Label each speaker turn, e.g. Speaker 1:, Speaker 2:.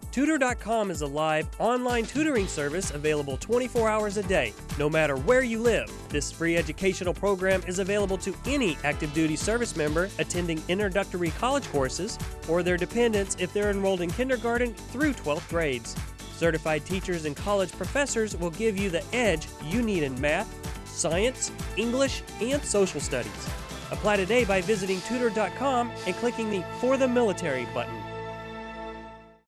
Speaker 1: Tutor.com is a live, online tutoring service available 24 hours a day, no matter where you live. This free educational program is available to any active duty service member attending introductory college courses or their dependents if they're enrolled in kindergarten through 12th grades. Certified teachers and college professors will give you the edge you need in math, science, English, and social studies. Apply today by visiting Tutor.com and clicking the For the Military button.